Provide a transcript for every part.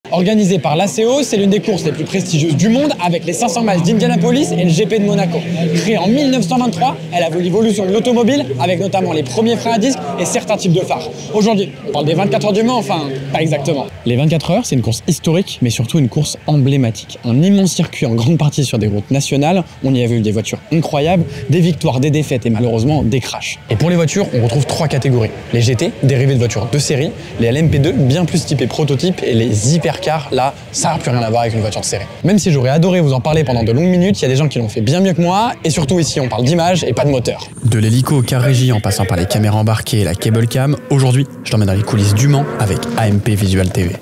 Organisée par l'ACO, c'est l'une des courses les plus prestigieuses du monde avec les 500 miles d'Indianapolis et le GP de Monaco. Créée en 1923, elle a vu l'évolution de l'automobile avec notamment les premiers freins à disque et certains types de phares. Aujourd'hui, on parle des 24 heures du Mans, enfin, pas exactement. Les 24 heures, c'est une course historique, mais surtout une course emblématique. Un immense circuit en grande partie sur des routes nationales. On y a vu des voitures incroyables, des victoires, des défaites et malheureusement des crashs. Et pour les voitures, on retrouve 3 catégories. Les GT, dérivés de voitures de série, les LMP2, bien plus typés prototypes, et les hypercars, là, ça n'a plus rien à voir avec une voiture de série. Même si j'aurais adoré vous en parler pendant de longues minutes, il y a des gens qui l'ont fait bien mieux que moi, et surtout ici, on parle d'image et pas de moteur. De l'hélico au car régie en passant par les caméras embarquées et la cable cam, aujourd'hui, je t'emmène dans les coulisses du Mans avec AMP Visual TV.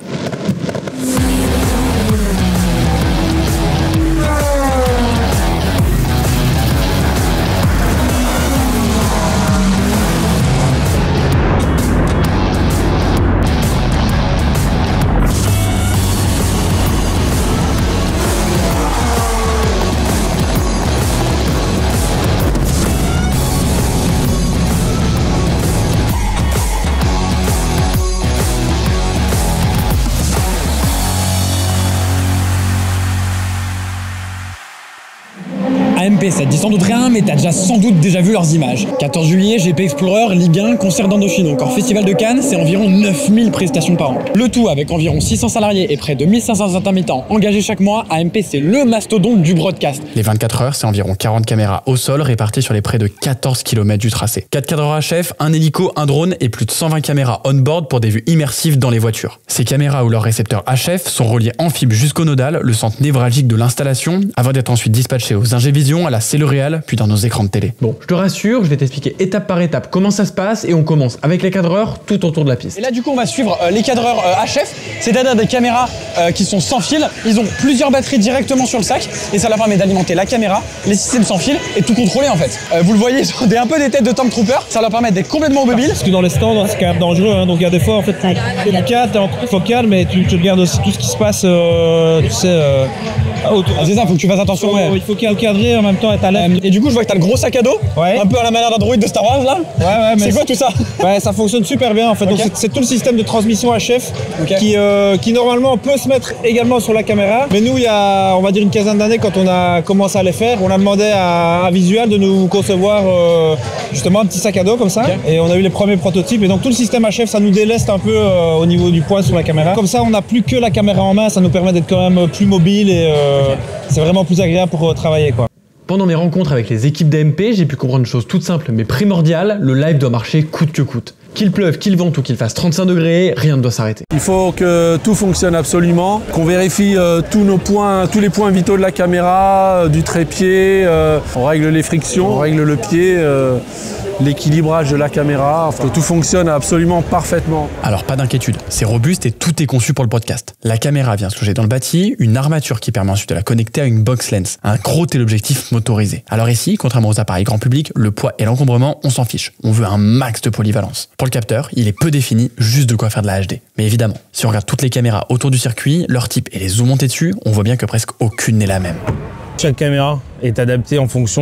AMP, ça te dit sans doute rien, mais t'as déjà sans doute déjà vu leurs images. 14 juillet, GP Explorer, Ligue 1, concert d'Indochine, encore Festival de Cannes, c'est environ 9000 prestations par an. Le tout avec environ 600 salariés et près de 1500 intermittents engagés chaque mois, AMP c'est le mastodonte du broadcast. Les 24 heures, c'est environ 40 caméras au sol réparties sur les près de 14 km du tracé. 4 cadreurs HF, un hélico, un drone et plus de 120 caméras on-board pour des vues immersives dans les voitures. Ces caméras ou leurs récepteurs HF sont reliés en fibre jusqu'au nodal, le centre névralgique de l'installation, avant d'être ensuite dispatchés aux Ingévision, à la Céréale, puis dans nos écrans de télé. Bon, je te rassure, je vais t'expliquer étape par étape comment ça se passe et on commence avec les cadreurs tout autour de la piste. Et là du coup on va suivre les cadreurs HF, c'est-à-dire des caméras qui sont sans fil. Ils ont plusieurs batteries directement sur le sac et ça leur permet d'alimenter la caméra, les systèmes sans fil et tout contrôler en fait. Vous le voyez, ils ont un peu des têtes de Tomb Trooper, ça leur permet d'être complètement mobile. Parce que dans les stands c'est quand même dangereux, hein, donc il y a des fois en fait t'es du cadre, t'es en focal mais tu regardes aussi tout ce qui se passe, tu sais, autour. Ah, c'est ça, faut que tu fasses attention. Il faut cadrer en même temps être à l'aise. Et du coup je vois que t'as le gros sac à dos, un peu à la manière d'un droïde de Star Wars là. Ouais, mais c'est quoi tout ça? Ouais, ça fonctionne super bien en fait. Donc c'est tout le système de transmission HF qui normalement peut se mettre également sur la caméra. Mais nous il y a on va dire une quinzaine d'années quand on a commencé à les faire, on a demandé à Visual de nous concevoir justement un petit sac à dos comme ça. Et on a eu les premiers prototypes et donc tout le système HF ça nous déleste un peu au niveau du poids sur la caméra. Comme ça on n'a plus que la caméra en main, ça nous permet d'être quand même plus mobile et c'est vraiment plus agréable pour travailler quoi. Pendant mes rencontres avec les équipes d'AMP, j'ai pu comprendre une chose toute simple mais primordiale, le live doit marcher coûte que coûte. Qu'il pleuve, qu'il vente ou qu'il fasse 35 degrés, rien ne doit s'arrêter. Il faut que tout fonctionne absolument, qu'on vérifie tous les points vitaux de la caméra, du trépied, on règle les frictions, on règle le pied, l'équilibrage de la caméra, que tout fonctionne absolument parfaitement. Alors pas d'inquiétude, c'est robuste et tout est conçu pour le podcast. La caméra vient se loger dans le bâti, une armature qui permet ensuite de la connecter à une box lens, un gros téléobjectif motorisé. Alors ici, contrairement aux appareils grand public, le poids et l'encombrement, on s'en fiche. On veut un max de polyvalence. Pour le capteur, il est peu défini, juste de quoi faire de la HD. Mais évidemment, si on regarde toutes les caméras autour du circuit, leur type et les zooms montés dessus, on voit bien que presque aucune n'est la même. Chaque caméra est adaptée en fonction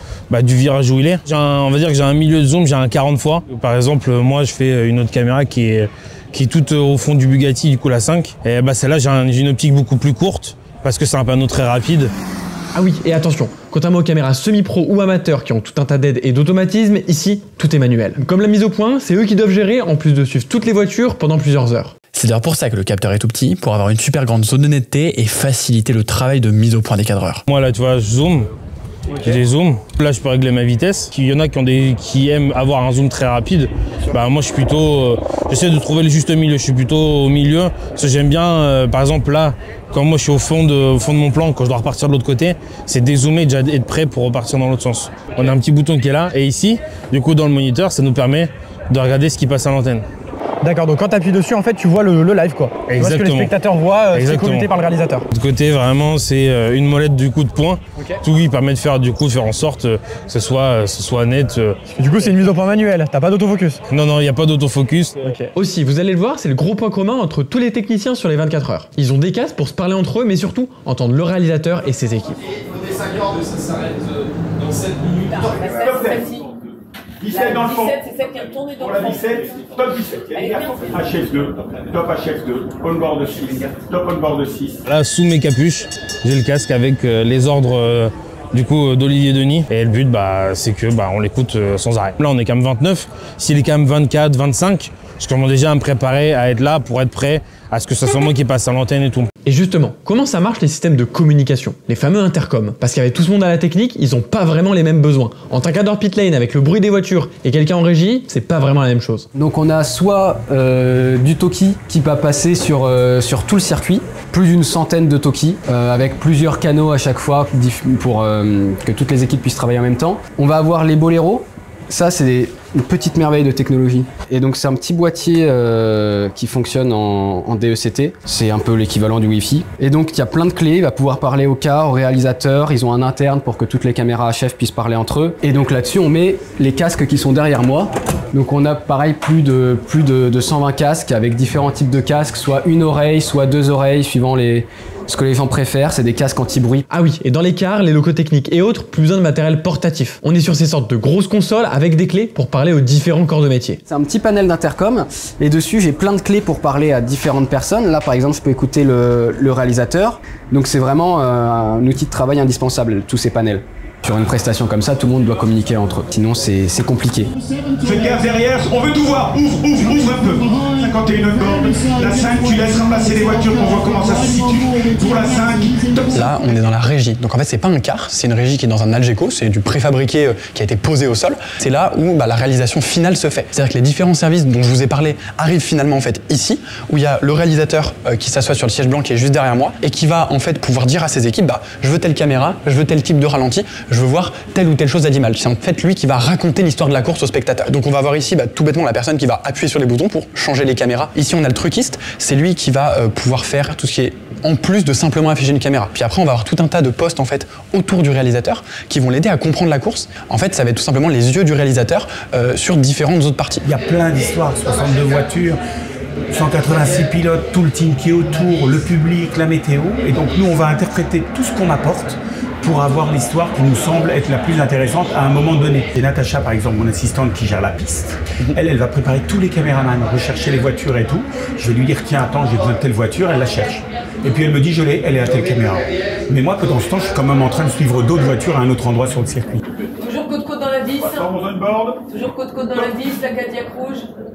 du virage où il est. On va dire que j'ai un milieu de zoom, j'ai un 40 fois. Par exemple, moi je fais une autre caméra qui est toute au fond du Bugatti, du coup la 5. Et celle-là j'ai une optique beaucoup plus courte parce que c'est un panneau très rapide. Ah oui, et attention, contrairement aux caméras semi-pro ou amateurs qui ont tout un tas d'aides et d'automatismes, ici, tout est manuel. Comme la mise au point, c'est eux qui doivent gérer, en plus de suivre toutes les voitures pendant plusieurs heures. C'est d'ailleurs pour ça que le capteur est tout petit, pour avoir une super grande zone de netteté et faciliter le travail de mise au point des cadreurs. Moi là, tu vois, je zoome. J'ai des zooms. Là, je peux régler ma vitesse. Il y en a qui aiment avoir un zoom très rapide. Moi, je suis plutôt... j'essaie de trouver le juste milieu. Je suis plutôt au milieu. Parce que j'aime bien, par exemple, là, quand moi, je suis au fond de mon plan, quand je dois repartir de l'autre côté, c'est dézoomer, déjà être prêt pour repartir dans l'autre sens. On a un petit bouton qui est là. Et ici, du coup, dans le moniteur, ça nous permet de regarder ce qui passe à l'antenne. D'accord, donc quand tu appuies dessus, en fait, tu vois le live, quoi. Exactement. Tu vois ce que les spectateurs voient, c'est communiqué par le réalisateur. De côté, vraiment, c'est une molette du coup de poing. Tout qui permet de faire en sorte que ce soit net. Du coup, c'est une mise au point manuelle, t'as pas d'autofocus? Non, il n'y a pas d'autofocus. Aussi, vous allez le voir, c'est le gros point commun entre tous les techniciens sur les 24 heures. Ils ont des casques pour se parler entre eux, mais surtout entendre le réalisateur et ses équipes. On s'accorde, ça s'arrête dans 7 minutes. 17 dans le fond. 17, c'est celle qui a tourné dans Pour le la fond. 17, top 17. HF2, top HF2, on-board 6, top on-board 6. Là, sous mes capuches, j'ai le casque avec les ordres du coup d'Olivier Denis. Et le but, c'est que on l'écoute sans arrêt. Là, on est quand même 29. S'il est quand même 24, 25, je commence déjà à me préparer à être là pour être prêt à ce que ce soit moi qui passe à l'antenne et tout. Et justement, comment ça marche les systèmes de communication? Les fameux intercoms. Parce qu'avec tout ce monde à la technique, ils ont pas vraiment les mêmes besoins. Entre un cadreur pit lane avec le bruit des voitures et quelqu'un en régie, c'est pas vraiment la même chose. Donc on a soit du talkie qui va passer sur tout le circuit, plus d'une centaine de talkies, avec plusieurs canaux à chaque fois pour que toutes les équipes puissent travailler en même temps. On va avoir les boléros. Ça, c'est une petite merveille de technologie. Et donc, c'est un petit boîtier qui fonctionne en DECT. C'est un peu l'équivalent du Wi-Fi. Et donc, il y a plein de clés. Il va pouvoir parler au car, au réalisateur. Ils ont un interne pour que toutes les caméras HF puissent parler entre eux. Et donc, là-dessus, on met les casques qui sont derrière moi. Donc, on a pareil plus de 120 casques avec différents types de casques, soit une oreille, soit deux oreilles, suivant ce que les gens préfèrent. C'est des casques anti-bruit. Ah oui, et dans les cars, les locaux techniques et autres, plus besoin de matériel portatif. On est sur ces sortes de grosses consoles avec des clés pour parler aux différents corps de métier. C'est un petit panel d'intercom et dessus j'ai plein de clés pour parler à différentes personnes. Là par exemple je peux écouter le réalisateur. Donc c'est vraiment un outil de travail indispensable, tous ces panels. Sur une prestation comme ça, tout le monde doit communiquer entre eux. Sinon c'est compliqué. Faites gaffe derrière, on veut tout voir. Ouvre un peu. 51 bornes. La 5, tu laisses passer les voitures pour voir comment ça se situe. Pour la 5, top 5. Là, on est dans la régie. Donc en fait, c'est pas un car, c'est une régie qui est dans un Algeco, c'est du préfabriqué qui a été posé au sol. C'est là où la réalisation finale se fait. C'est-à-dire que les différents services dont je vous ai parlé arrivent finalement en fait ici, où il y a le réalisateur qui s'assoit sur le siège blanc qui est juste derrière moi et qui va en fait pouvoir dire à ses équipes je veux telle caméra, je veux tel type de ralenti, je veux voir telle ou telle chose à d'image. C'est en fait lui qui va raconter l'histoire de la course au spectateur. Donc on va voir ici tout bêtement la personne qui va appuyer sur les boutons pour changer les caméras. Ici on a le truquiste, c'est lui qui va pouvoir faire tout ce qui est en plus de simplement afficher une caméra. Puis après on va avoir tout un tas de postes en fait autour du réalisateur qui vont l'aider à comprendre la course. En fait ça va être tout simplement les yeux du réalisateur sur différentes autres parties. Il y a plein d'histoires, 62 voitures, 186 pilotes, tout le team qui est autour, le public, la météo. Et donc nous on va interpréter tout ce qu'on apporte pour avoir l'histoire qui nous semble être la plus intéressante à un moment donné. Et Natacha, par exemple, mon assistante qui gère la piste, elle va préparer tous les caméramans, rechercher les voitures et tout. Je vais lui dire, tiens, attends, j'ai besoin de telle voiture, elle la cherche. Et puis elle me dit, je l'ai, elle est à telle caméra. Mais moi, pendant ce temps, je suis quand même en train de suivre d'autres voitures à un autre endroit sur le circuit. Toujours côte-côte dans la 10. Toujours côte-côte dans la 10, la Cadillac rouge.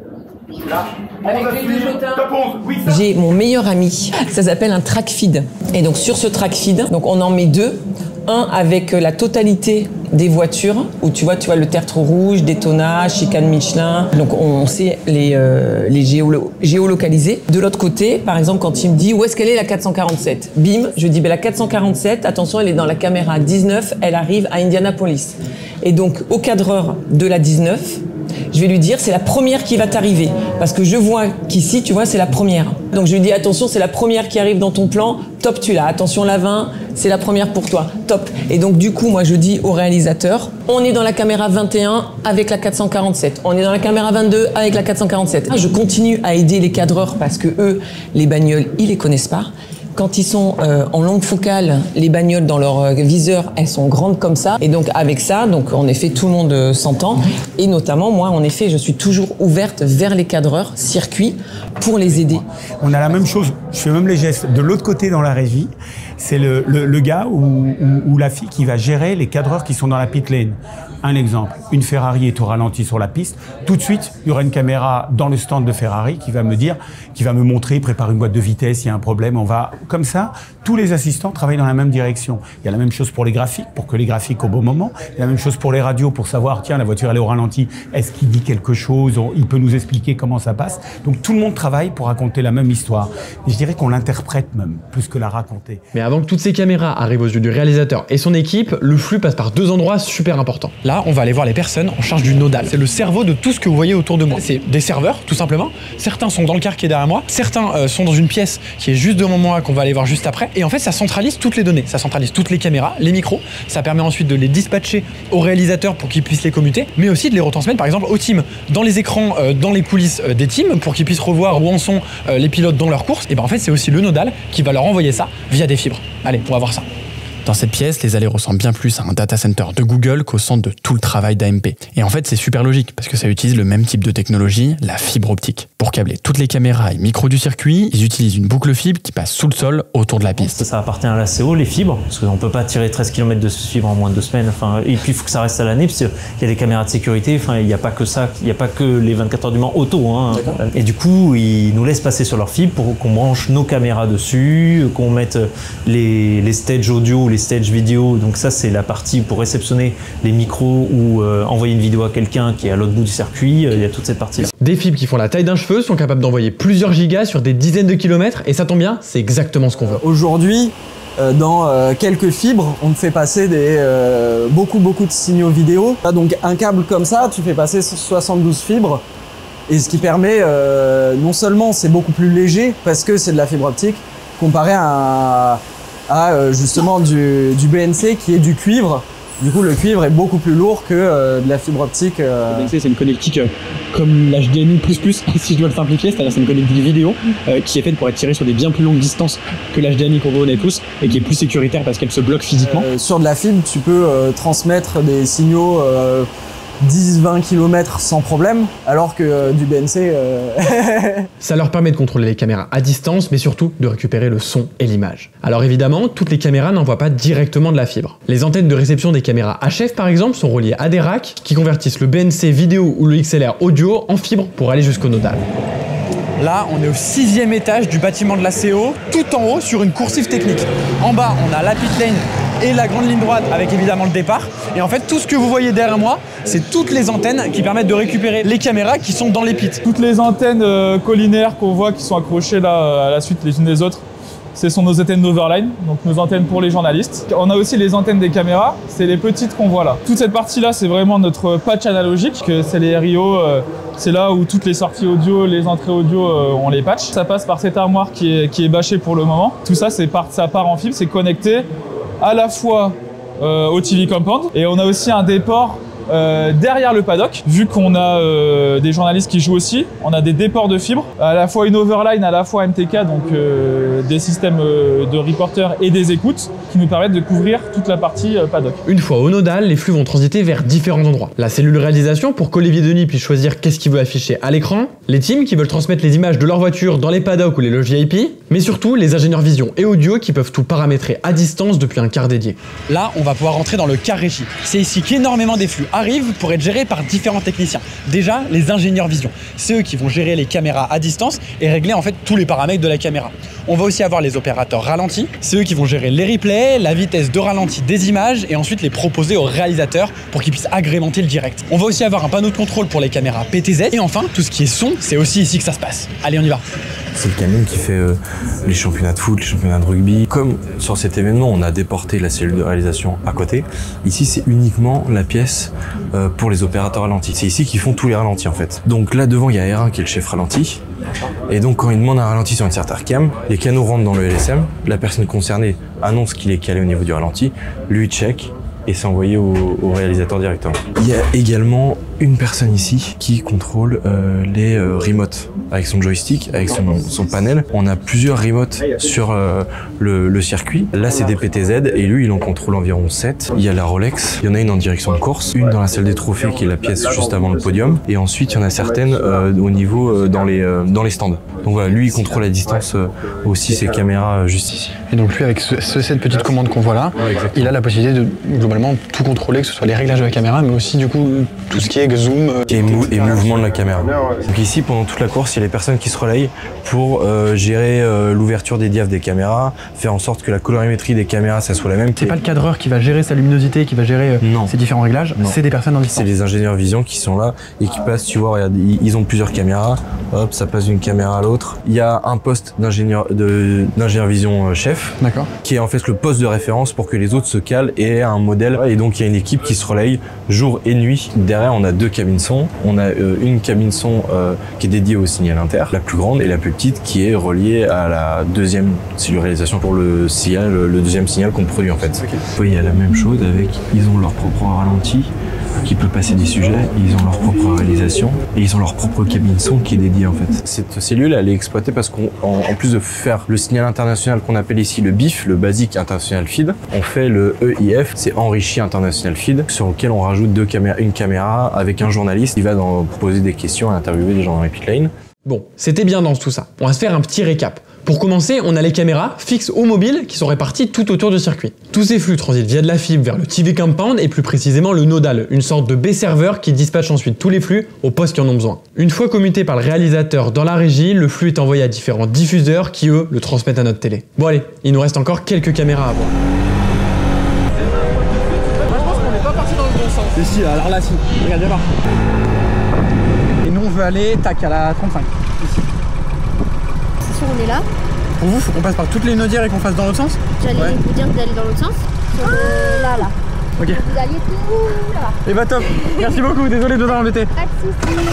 Là, Avec les deux Jotins. top 11, oui, ça. J'ai mon meilleur ami, ça s'appelle un track feed. Et donc sur ce track feed, donc on en met deux. Un avec la totalité des voitures, où tu vois le tertre rouge, Daytona, chicane Michelin. Donc on sait les géolocaliser. De l'autre côté, par exemple, quand il me dit où est-ce qu'elle est la 447, bim, je dis la 447, attention, elle est dans la caméra 19, elle arrive à Indianapolis. Et donc au cadreur de la 19, je vais lui dire c'est la première qui va t'arriver parce que je vois qu'ici tu vois c'est la première. Donc je lui dis attention c'est la première qui arrive dans ton plan, top tu l'as, attention la 20 c'est la première pour toi, top. Et donc du coup moi je dis au réalisateur on est dans la caméra 21 avec la 447, on est dans la caméra 22 avec la 447. Je continue à aider les cadreurs parce que eux les bagnoles ils les connaissent pas. Quand ils sont en longue focale, les bagnoles dans leur viseur, elles sont grandes comme ça. Et donc avec ça, donc en effet, tout le monde s'entend. Et notamment, moi, en effet, je suis toujours ouverte vers les cadreurs, circuits, pour les aider. On a la même chose, je fais même les gestes. De l'autre côté dans la régie, c'est le gars ou la fille qui va gérer les cadreurs qui sont dans la pit lane. Un exemple, une Ferrari est au ralenti sur la piste. Tout de suite, il y aura une caméra dans le stand de Ferrari qui va me montrer, prépare une boîte de vitesse, il y a un problème, on va... Comme ça, tous les assistants travaillent dans la même direction. Il y a la même chose pour les graphiques, pour que les graphiques au bon moment. Il y a la même chose pour les radios, pour savoir, tiens, la voiture elle est au ralenti, est-ce qu'il dit quelque chose, il peut nous expliquer comment ça passe. Donc tout le monde travaille pour raconter la même histoire. Et je dirais qu'on l'interprète même, plus que la raconter. Mais avant que toutes ces caméras arrivent aux yeux du réalisateur et son équipe, le flux passe par deux endroits super importants. Là, on va aller voir les personnes en charge du nodal. C'est le cerveau de tout ce que vous voyez autour de moi. C'est des serveurs, tout simplement. Certains sont dans le car qui est derrière moi. Certains sont dans une pièce qui est juste devant moi, qu'on va aller voir juste après. Et en fait, ça centralise toutes les données. Ça centralise toutes les caméras, les micros. Ça permet ensuite de les dispatcher au réalisateur pour qu'ils puissent les commuter, mais aussi de les retransmettre, par exemple, aux teams. Dans les écrans, dans les coulisses des teams, pour qu'ils puissent revoir où en sont les pilotes dans leur course. Et ben en fait, c'est aussi le nodal qui va leur envoyer ça via des fibres. Allez, on va voir ça. Dans cette pièce, les allées ressemblent bien plus à un data center de Google qu'au centre de tout le travail d'AMP. Et en fait, c'est super logique parce que ça utilise le même type de technologie, la fibre optique. Pour câbler toutes les caméras et micros du circuit, ils utilisent une boucle fibre qui passe sous le sol autour de la piste. Ça appartient à l'ACO, les fibres, parce qu'on ne peut pas tirer 13 km de fibre en moins de 2 semaines. Enfin, et puis il faut que ça reste à l'année, parce qu'il y a des caméras de sécurité, enfin, il n'y a pas que ça, il n'y a pas que les 24 heures du Mans auto. Hein. Et du coup, ils nous laissent passer sur leur fibre pour qu'on branche nos caméras dessus, qu'on mette les stages audio ou les stages vidéo. Donc ça, c'est la partie pour réceptionner les micros ou envoyer une vidéo à quelqu'un qui est à l'autre bout du circuit. Il y a toute cette partie-là. Des fibres qui font la taille d'un cheveu sont capables d'envoyer plusieurs gigas sur des dizaines de kilomètres et ça tombe bien, c'est exactement ce qu'on veut. Aujourd'hui, dans quelques fibres, on fait passer beaucoup de signaux vidéo. Donc un câble comme ça, tu fais passer 72 fibres. Et ce qui permet, non seulement c'est beaucoup plus léger parce que c'est de la fibre optique, comparé à justement du BNC qui est du cuivre. Du coup, le cuivre est beaucoup plus lourd que de la fibre optique. Le BNC, c'est une connectique comme l'HDMI++, si je dois le simplifier, c'est-à-dire c'est une connectique vidéo qui est faite pour être tirée sur des bien plus longues distances que l'HDMI qu'on connaît tous et qui est plus sécuritaire parce qu'elle se bloque physiquement. Sur de la fibre, tu peux transmettre des signaux 10-20 km sans problème, alors que du BNC... Ça leur permet de contrôler les caméras à distance, mais surtout de récupérer le son et l'image. Alors évidemment, toutes les caméras n'envoient pas directement de la fibre. Les antennes de réception des caméras HF par exemple sont reliées à des racks qui convertissent le BNC vidéo ou le XLR audio en fibre pour aller jusqu'au nodal. Là, on est au 6e étage du bâtiment de la CO, tout en haut sur une coursive technique. En bas, on a la pit lane et la grande ligne droite avec évidemment le départ. Et en fait, tout ce que vous voyez derrière moi, c'est toutes les antennes qui permettent de récupérer les caméras qui sont dans les pits. Toutes les antennes collinaires qu'on voit qui sont accrochées là à la suite les unes des autres, ce sont nos antennes d'overline, donc nos antennes pour les journalistes. On a aussi les antennes des caméras, c'est les petites qu'on voit là. Toute cette partie-là, c'est vraiment notre patch analogique, c'est les RIO, c'est là où toutes les sorties audio, les entrées audio, on les patch. Ça passe par cette armoire qui est bâchée pour le moment. Tout ça, ça part en fibre, c'est connecté à la fois au TV Compound et on a aussi un déport derrière le paddock, vu qu'on a des journalistes qui jouent aussi, on a des déports de fibres, à la fois une overline, à la fois MTK, donc des systèmes de reporters et des écoutes qui nous permettent de couvrir toute la partie paddock. Une fois au nodal, les flux vont transiter vers différents endroits. La cellule réalisation pour qu'Olivier Denis puisse choisir qu'est-ce qu'il veut afficher à l'écran, les teams qui veulent transmettre les images de leur voiture dans les paddocks ou les loges VIP, mais surtout les ingénieurs vision et audio qui peuvent tout paramétrer à distance depuis un car dédié. Là, on va pouvoir rentrer dans le car régie. C'est ici qu'énormément des flux arrivent pour être gérés par différents techniciens. Déjà, les ingénieurs vision. C'est eux qui vont gérer les caméras à distance et régler en fait tous les paramètres de la caméra. On va aussi avoir les opérateurs ralentis. C'est eux qui vont gérer les replays, la vitesse de ralenti des images et ensuite les proposer aux réalisateurs pour qu'ils puissent agrémenter le direct. On va aussi avoir un panneau de contrôle pour les caméras PTZ et enfin, tout ce qui est son, c'est aussi ici que ça se passe. Allez, on y va. C'est le camion qui fait les championnats de foot, les championnats de rugby. Comme sur cet événement, on a déporté la cellule de réalisation à côté. Ici, c'est uniquement la pièce pour les opérateurs ralentis. C'est ici qu'ils font tous les ralentis en fait. Donc là devant, il y a R1 qui est le chef ralenti. Et donc quand il demande un ralenti sur une certaine cam, les canaux rentrent dans le LSM. La personne concernée annonce qu'il est calé au niveau du ralenti. Lui check et c'est envoyé au réalisateur directement. Il y a également une personne ici qui contrôle les remotes avec son joystick, avec son panel. On a plusieurs remotes sur le circuit. Là, c'est des PTZ et lui, il en contrôle environ 7. Il y a la Rolex, il y en a une en direction de course, une dans la salle des trophées qui est la pièce juste avant le podium et ensuite, il y en a certaines au niveau dans les stands. Donc voilà, lui, il contrôle à distance aussi ses caméras juste ici. Et donc lui, avec cette petite commande qu'on voit là, il a la possibilité de globalement tout contrôler, que ce soit les réglages de la caméra, mais aussi du coup tout ce qui est zoom et mouvement de la caméra. Donc ici, pendant toute la course, il y a les personnes qui se relayent pour gérer l'ouverture des diaphes des caméras, faire en sorte que la colorimétrie des caméras, ça soit la même. C'est pas le cadreur qui va gérer sa luminosité, qui va gérer ces différents réglages, c'est des personnes en distance. C'est les ingénieurs vision qui sont là et qui passent, tu vois, regarde, ils ont plusieurs caméras, hop, ça passe d'une caméra à l'autre. Il y a un poste d'ingénieur vision chef, qui est en fait le poste de référence pour que les autres se calent et un modèle. Et donc il y a une équipe qui se relaye jour et nuit. Derrière, on a deux cabines son. On a une cabine son qui est dédiée au signal inter, la plus grande, et la plus petite qui est reliée à la deuxième cellule réalisation pour le signal, le deuxième signal qu'on produit en fait. Oui, il y a la même chose avec, ils ont leur propre ralenti. qui peut passer des sujets, ils ont leur propre réalisation et ils ont leur propre cabine son qui est dédiée en fait. Cette cellule, elle est exploitée parce qu'en plus de faire le signal international qu'on appelle ici le BIF, le Basic International Feed, on fait le EIF, c'est Enrichi International Feed, sur lequel on rajoute une caméra avec un journaliste qui va poser des questions et interviewer des gens dans les pit lane. Bon, c'était bien dense tout ça. On va se faire un petit récap. Pour commencer, on a les caméras fixes ou mobiles qui sont réparties tout autour du circuit. Tous ces flux transitent via de la fibre vers le TV Compound et plus précisément le nodal, une sorte de B-serveur qui dispatche ensuite tous les flux aux postes qui en ont besoin. Une fois commuté par le réalisateur dans la régie, le flux est envoyé à différents diffuseurs qui eux le transmettent à notre télé. Bon allez, il nous reste encore quelques caméras à voir. Moi je pense qu'on n'est pas parti dans le bon sens. Si, alors là si, regarde bien. Et nous on veut aller, tac, à la 35. Ici. Si on est là. Pour vous, il faut qu'on passe par toutes les nodières et qu'on fasse dans l'autre sens. J'allais vous dire d'aller dans l'autre sens. Là. Ok. Vous alliez tout là-bas. Et bah top. Merci beaucoup, désolé de vous avoir embêté. Pas de soucis.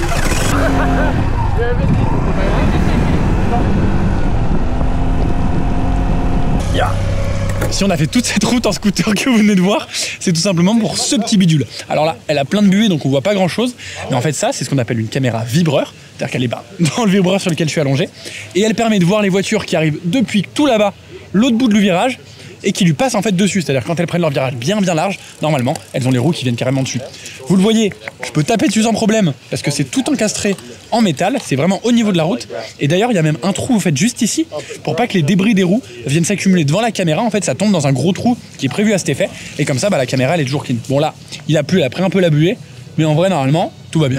Yeah. Si on a fait toute cette route en scooter que vous venez de voir, c'est tout simplement pour ce petit bidule. Alors là, elle a plein de buées donc on voit pas grand chose. Mais en fait ça, c'est ce qu'on appelle une caméra vibreur. C'est-à-dire qu'elle est dans le vibreur sur lequel je suis allongé. Et elle permet de voir les voitures qui arrivent depuis tout là-bas, l'autre bout du virage, et qui lui passent en fait dessus. C'est-à-dire quand elles prennent leur virage bien large, normalement, elles ont les roues qui viennent carrément dessus. Vous le voyez, je peux taper dessus sans problème, parce que c'est tout encastré en métal, c'est vraiment au niveau de la route. Et d'ailleurs, il y a même un trou, vous faites juste ici, pour pas que les débris des roues viennent s'accumuler devant la caméra. En fait, ça tombe dans un gros trou qui est prévu à cet effet. Et comme ça, la caméra, elle est toujours clean. Bon là, il a plu, elle a pris un peu la buée, mais en vrai, normalement, tout va bien.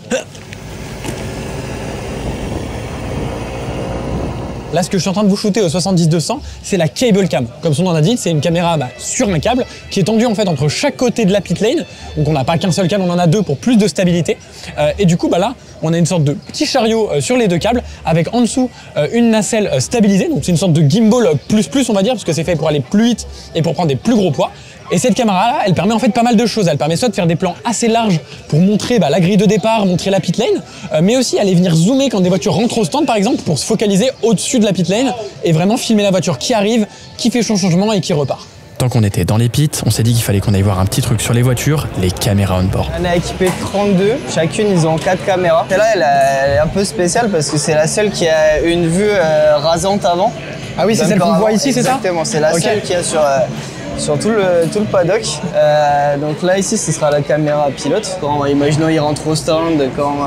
Là, ce que je suis en train de vous shooter au 70-200, c'est la cable cam. Comme son nom l'indique, c'est une caméra sur un câble qui est tendue en fait entre chaque côté de la pit lane. Donc on n'a pas qu'un seul câble, on en a deux pour plus de stabilité. Et du coup, là, on a une sorte de petit chariot sur les deux câbles avec en dessous une nacelle stabilisée. Donc c'est une sorte de gimbal plus on va dire, parce que c'est fait pour aller plus vite et pour prendre des plus gros poids. Et cette caméra-là, elle permet en fait pas mal de choses. Elle permet soit de faire des plans assez larges pour montrer la grille de départ, montrer la pit lane, mais aussi aller venir zoomer quand des voitures rentrent au stand par exemple pour se focaliser au-dessus de la pit lane et vraiment filmer la voiture qui arrive, qui fait son changement et qui repart. Tant qu'on était dans les pits, on s'est dit qu'il fallait qu'on aille voir un petit truc sur les voitures, les caméras on-board. On est équipé de 32, chacune ils ont 4 caméras. Celle-là elle est un peu spéciale parce que c'est la seule qui a une vue rasante avant. Ah oui, c'est celle qu'on voit ici, c'est ça? Exactement, c'est la seule qui a sur tout le paddock. Donc là ici ce sera la caméra pilote. Imaginons il rentre au stand,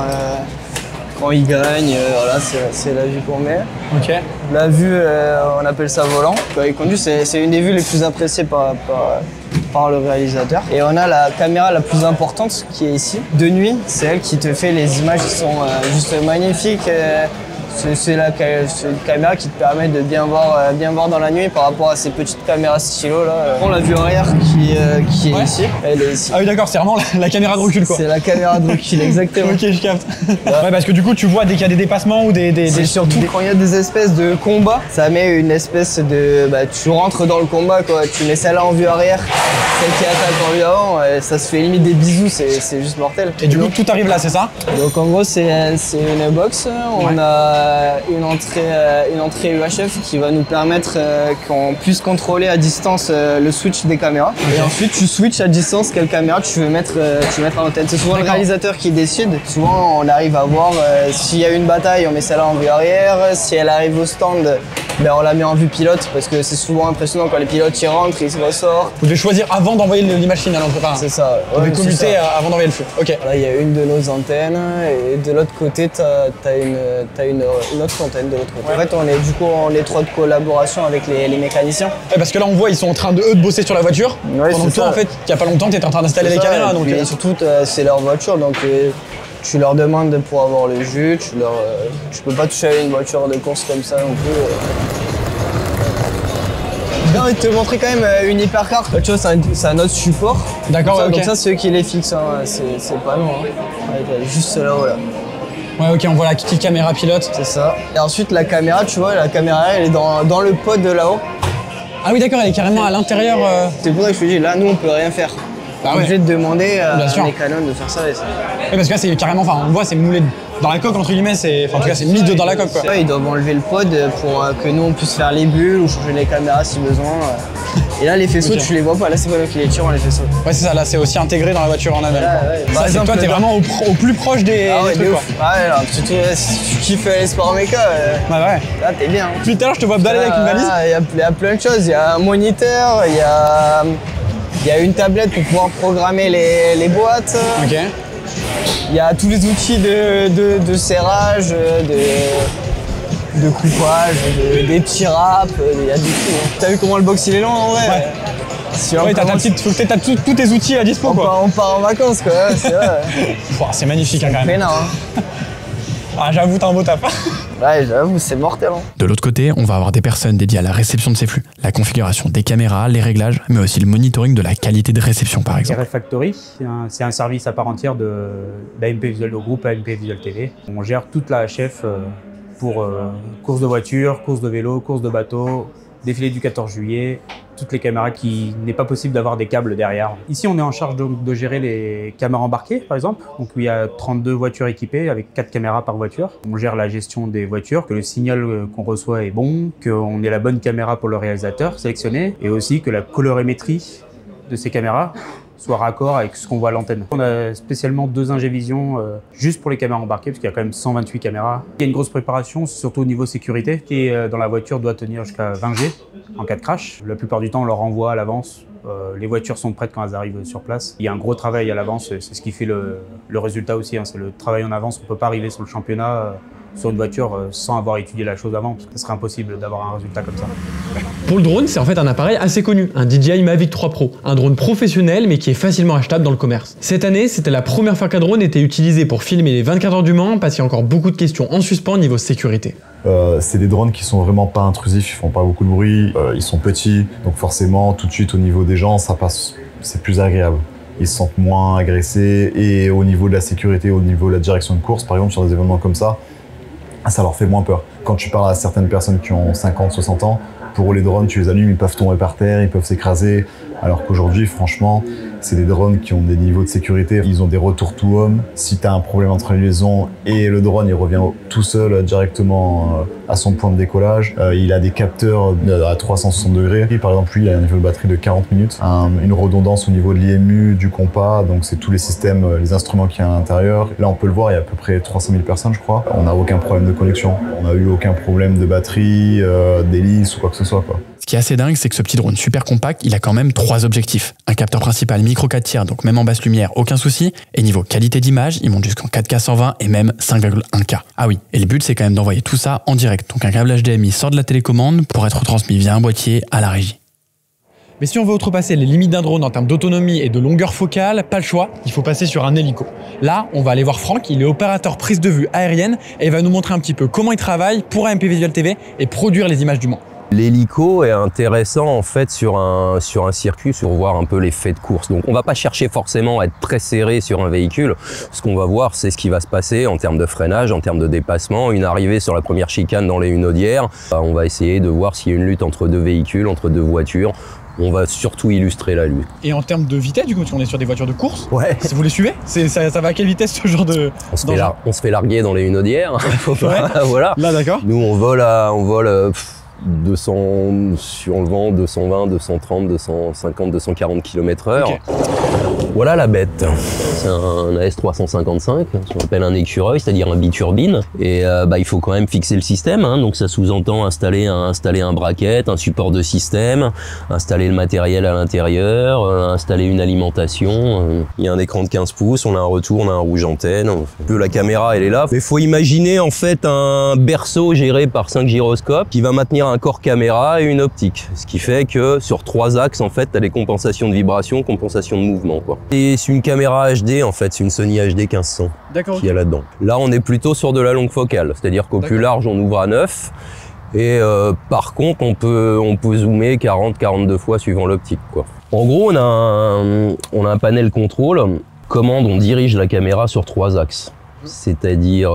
quand il gagne, voilà, c'est la vue qu'on met. Ok. La vue, on appelle ça volant. Quand il conduit, c'est une des vues les plus appréciées par le réalisateur. Et on a la caméra la plus importante qui est ici. De nuit, c'est elle qui te fait les images qui sont juste magnifiques. C'est une caméra qui te permet de bien voir dans la nuit par rapport à ces petites caméras stylo là. On la vue arrière qui est ici, elle est ici. Ah oui d'accord, c'est vraiment la caméra de recul quoi. C'est la caméra de recul, exactement. Ok, je capte. Ouais, parce que du coup tu vois dès qu'il y a des dépassements ou des... C'est surtout quand il y a des espèces de combats, ça met une espèce de... tu rentres dans le combat quoi, tu mets celle-là en vue arrière, celle qui attaque en vue avant, ça se fait limite des bisous, c'est juste mortel. Et du coup tout arrive là, c'est ça? Donc en gros c'est une box, on a une entrée UHF qui va nous permettre qu'on puisse contrôler à distance le switch des caméras. Okay. Et ensuite tu switches à distance quelle caméra tu veux mettre en antenne. C'est souvent le réalisateur qui décide. Souvent on arrive à voir s'il y a une bataille, on met celle-là en vue arrière. Si elle arrive au stand, on la met en vue pilote parce que c'est souvent impressionnant quand les pilotes y rentrent, ils se ressortent. Vous devez choisir avant d'envoyer l'image finale entre part. C'est ça. Vous devez commuter avant d'envoyer le flux. Ok. Là il y a une de nos antennes et de l'autre côté t'as une autre antenne de l'autre côté. Ouais. En fait on est du coup en étroite collaboration avec les mécaniciens. Ouais, parce que là on voit ils sont en train de bosser sur la voiture. Ouais, pendant que toi en fait il y a pas longtemps t'étais en train d'installer les caméras. Donc et surtout c'est leur voiture donc tu leur demandes pour avoir le jus, tu peux pas toucher à une voiture de course comme ça non plus. J'ai envie de te montrer quand même une hypercar. Tu vois, c'est un autre support. D'accord, ouais, donc ça, c'est eux qui les fixent, hein. C'est pas nous. Hein. Ouais, juste là-haut, là. Ouais, ok, on voit la petite caméra pilote. C'est ça. Et ensuite, la caméra, tu vois, elle est dans le pod de là-haut. Ah oui, d'accord, elle est carrément à l'intérieur. C'est pour ça que je te dis, là, nous, on peut rien faire. Bah obligé de demander à Bien sûr. mes Canon de faire ça. Et Oui, parce que là, c'est carrément, enfin, on le voit, c'est moulé dans la coque, entre guillemets, en tout cas, c'est mis dans la coque, quoi. Ouais, ils doivent enlever le pod pour que nous, on puisse faire les bulles ou changer les caméras si besoin. Et là, les faisceaux, tu les vois pas. Là, c'est pas nous qui les tirons, les faisceaux. Ouais, c'est ça, là, c'est aussi intégré dans la voiture en aval. Ouais. Ça, c'est toi, t'es vraiment au plus proche des ouais, trucs, de quoi. ouf. Ouais, alors, surtout si tu kiffes les sports méca, ouais. Là, t'es bien. Depuis tout à l'heure, je te vois balader avec une valise. Il y a plein de choses. Il y a un moniteur, il y a une tablette pour pouvoir programmer les boîtes. Ok. Il y a tous les outils de serrage, de coupage, des petits wraps, il y a du tout. T'as vu comment le box il est long en vrai? Ouais. Ouais, t'as tous tes outils à dispo, quoi. On part en vacances, quoi. Ouais, c'est vrai. C'est magnifique, hein, quand même. Hein. Ah, j'avoue, t'as un beau taf. Ouais, j'avoue, c'est mortel. Hein. De l'autre côté, on va avoir des personnes dédiées à la réception de ces flux, la configuration des caméras, les réglages, mais aussi le monitoring de la qualité de réception, par exemple. Refactory, c'est un service à part entière d'AMP Visual, au groupe AMP Visual TV. On gère toute la HF pour courses de voitures, courses de vélo, courses de bateau, défilé du 14 juillet, toutes les caméras qui n'est pas possible d'avoir des câbles derrière. Ici, on est en charge donc de gérer les caméras embarquées, par exemple. Donc, il y a 32 voitures équipées avec 4 caméras par voiture. On gère la gestion des voitures, que le signal qu'on reçoit est bon, qu'on ait la bonne caméra pour le réalisateur sélectionné, et aussi que la colorimétrie de ces caméras soit raccord avec ce qu'on voit à l'antenne. On a spécialement 2 Ingévision juste pour les caméras embarquées, parce qu'il y a quand même 128 caméras. Il y a une grosse préparation, surtout au niveau sécurité, qui dans la voiture doit tenir jusqu'à 20 G en cas de crash. La plupart du temps, on leur envoie à l'avance. Les voitures sont prêtes quand elles arrivent sur place. Il y a un gros travail à l'avance, c'est ce qui fait le résultat aussi. Hein. C'est le travail en avance. On ne peut pas arriver sur le championnat sur une voiture sans avoir étudié la chose avant, parce que ce serait impossible d'avoir un résultat comme ça. Pour le drone, c'est en fait un appareil assez connu, un DJI Mavic 3 Pro, un drone professionnel mais qui est facilement achetable dans le commerce. Cette année, c'était la première fois qu'un drone était utilisé pour filmer les 24 heures du Mans, parce qu'il y a encore beaucoup de questions en suspens niveau sécurité. C'est des drones qui sont vraiment pas intrusifs, ils font pas beaucoup de bruit, ils sont petits, donc forcément tout de suite au niveau des gens, ça passe, c'est plus agréable. Ils se sentent moins agressés, et au niveau de la sécurité, au niveau de la direction de course, par exemple sur des événements comme ça leur fait moins peur. Quand tu parles à certaines personnes qui ont 50, 60 ans, pour eux les drones, tu les allumes, ils peuvent tomber par terre, ils peuvent s'écraser, alors qu'aujourd'hui, franchement, c'est des drones qui ont des niveaux de sécurité, ils ont des retours tout home. Si tu as un problème entre les liaisons et le drone, il revient tout seul directement à son point de décollage. Il a des capteurs à 360 degrés. Par exemple, lui, il a un niveau de batterie de 40 minutes, une redondance au niveau de l'IMU, du compas, donc c'est tous les systèmes, les instruments qu'il y a à l'intérieur. Là, on peut le voir, il y a à peu près 300 000 personnes, je crois. On n'a aucun problème de connexion, on n'a eu aucun problème de batterie, d'hélice ou quoi que ce soit, quoi. Ce qui est assez dingue, c'est que ce petit drone super compact, il a quand même 3 objectifs. Un capteur principal micro 4 tiers, donc même en basse lumière, aucun souci. Et niveau qualité d'image, il monte jusqu'en 4K 120 et même 5,1K. Ah oui, et le but, c'est quand même d'envoyer tout ça en direct. Donc un câble HDMI sort de la télécommande pour être transmis via un boîtier à la régie. Mais si on veut outrepasser les limites d'un drone en termes d'autonomie et de longueur focale, pas le choix, il faut passer sur un hélico. Là, on va aller voir Franck, il est opérateur prise de vue aérienne et il va nous montrer un petit peu comment il travaille pour AMP Visual TV et produire les images du Mans. L'hélico est intéressant en fait sur un circuit, sur voir un peu les faits de course. Donc on va pas chercher forcément à être très serré sur un véhicule. Ce qu'on va voir, c'est ce qui va se passer en termes de freinage, en termes de dépassement. Une arrivée sur la première chicane dans les Hunaudières, on va essayer de voir s'il y a une lutte entre 2 véhicules, entre 2 voitures. On va surtout illustrer la lutte. Et en termes de vitesse, du coup, parce qu'on est sur des voitures de course, ouais. Si vous les suivez, ça va à quelle vitesse ce genre de... On se fait larguer dans les Hunaudières. Ouais. Voilà. Là, d'accord. Nous, on vole 200 sur le vent, 220, 230, 250, 240 km/h. Okay. Voilà la bête. C'est un AS355, ce qu'on appelle un écureuil, c'est-à-dire un biturbine. Et il faut quand même fixer le système, hein. Donc ça sous-entend installer un bracket, un support de système, installer le matériel à l'intérieur, installer une alimentation. Il y a un écran de 15 pouces, on a un retour, on a un rouge antenne. La caméra, elle est là. Mais il faut imaginer en fait un berceau géré par 5 gyroscopes qui va maintenir un corps caméra et une optique. Ce qui fait que sur 3 axes, en fait, tu as des compensations de vibration, compensations de mouvement, quoi. Et c'est une caméra HD, en fait, c'est une Sony HD 1500 qu'il y a là-dedans. Là, on est plutôt sur de la longue focale, c'est-à-dire qu'au plus large, on ouvre à 9. Et par contre, on peut zoomer 40-42 fois suivant l'optique, quoi. En gros, on a un panel contrôle. Commande, on dirige la caméra sur 3 axes. C'est-à-dire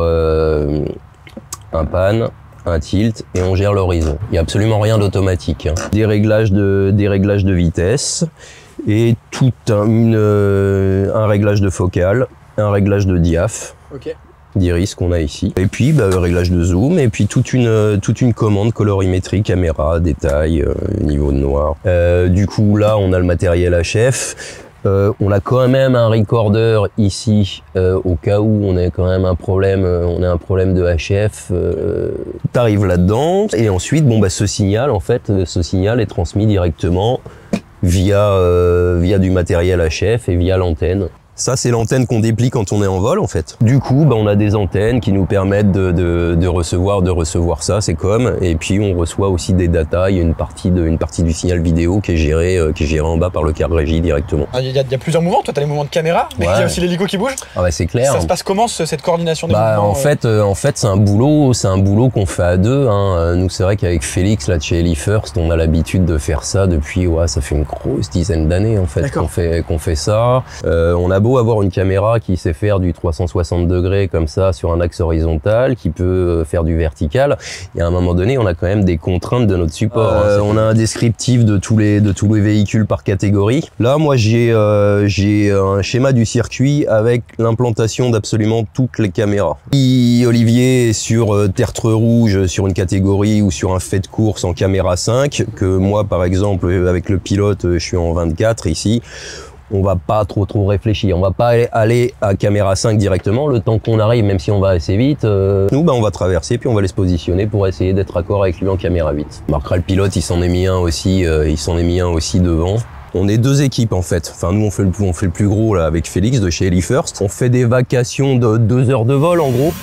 un pan, un tilt et on gère l'horizon. Il n'y a absolument rien d'automatique, hein. Des réglages de vitesse. et tout un réglage de focale, un réglage de diaph. D'iris qu'on a ici. Et puis réglage de zoom, et puis toute une commande colorimétrie, caméra, détail, niveau de noir. Du coup là on a le matériel HF. On a quand même un recorder ici au cas où on a quand même un problème, de HF. T'arrives là-dedans et ensuite ce signal est transmis directement via du matériel HF et via l'antenne. Ça, c'est l'antenne qu'on déplie quand on est en vol, en fait. Du coup, on a des antennes qui nous permettent de recevoir ça, c'est comme. Et puis, on reçoit aussi des data. Il y a une partie du signal vidéo qui est gérée en bas par le card régie directement. Il y a plusieurs mouvements. Toi, tu as les mouvements de caméra, mais il y a aussi l'hélico qui bouge. Ah bah, c'est clair. Ça se passe comment, cette coordination des mouvements? En fait, c'est un boulot qu'on fait à deux. Nous, c'est vrai qu'avec Félix, là, de chez HeliFirst, on a l'habitude de faire ça depuis, ça fait une grosse dizaine d'années, en fait, qu'on fait ça. On a beau avoir une caméra qui sait faire du 360 degrés comme ça sur un axe horizontal, qui peut faire du vertical, et à un moment donné on a quand même des contraintes de notre support. On a un descriptif de tous les véhicules par catégorie. Là moi j'ai un schéma du circuit avec l'implantation d'absolument toutes les caméras. Si Olivier est sur tertre rouge sur une catégorie ou sur un fait de course en caméra 5, que moi par exemple avec le pilote je suis en 24 ici, on va pas trop réfléchir, on va pas aller à caméra 5 directement, le temps qu'on arrive, même si on va assez vite, nous on va traverser puis on va les se positionner pour essayer d'être raccord avec lui en caméra 8. Marc le pilote, il s'en est mis un aussi devant. On est deux équipes en fait, enfin nous on fait le plus gros là avec Félix de chez HeliFirst. On fait des vacations de 2 heures de vol en gros.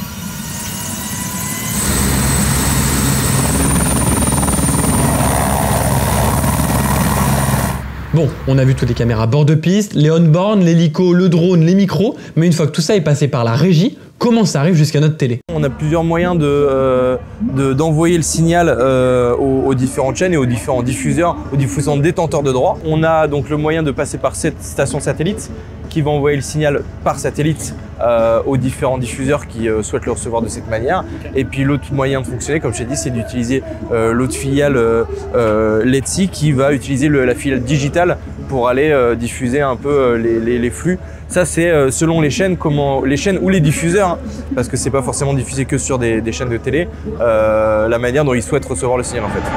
Bon, on a vu toutes les caméras bord de piste, les on-board, l'hélico, le drone, les micros, mais une fois que tout ça est passé par la régie, comment ça arrive jusqu'à notre télé? On a plusieurs moyens d'envoyer le signal aux différentes chaînes et aux différents diffuseurs, aux diffuseurs détenteurs de droits. On a donc le moyen de passer par cette station satellite qui va envoyer le signal par satellite aux différents diffuseurs qui souhaitent le recevoir de cette manière. Et puis l'autre moyen de fonctionner, comme je t'ai dit, c'est d'utiliser l'autre filiale Letzi qui va utiliser la filiale digitale pour aller diffuser un peu les flux. Ça c'est selon les chaînes, ou les diffuseurs, hein, parce que c'est pas forcément diffusé que sur des chaînes de télé, la manière dont ils souhaitent recevoir le signal en fait.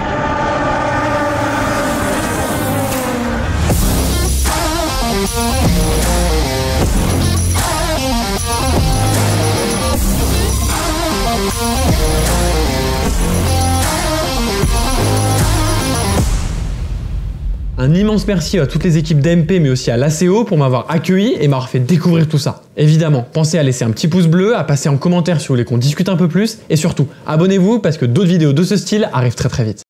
Un immense merci à toutes les équipes d'AMP mais aussi à l'ACO pour m'avoir accueilli et m'avoir fait découvrir tout ça. Évidemment, pensez à laisser un petit pouce bleu, à passer en commentaire si vous voulez qu'on discute un peu plus et surtout, abonnez-vous parce que d'autres vidéos de ce style arrivent très vite.